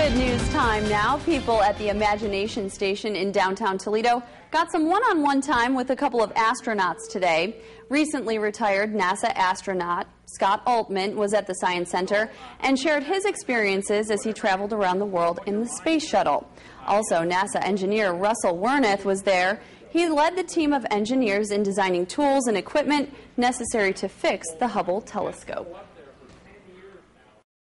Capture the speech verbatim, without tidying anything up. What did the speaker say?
Good news time now. People at the Imagination Station in downtown Toledo got some one-on-one time with a couple of astronauts today. Recently retired NASA astronaut Scott Altman was at the Science Center and shared his experiences as he traveled around the world in the space shuttle. Also, NASA engineer Russell Wernick was there. He led the team of engineers in designing tools and equipment necessary to fix the Hubble telescope.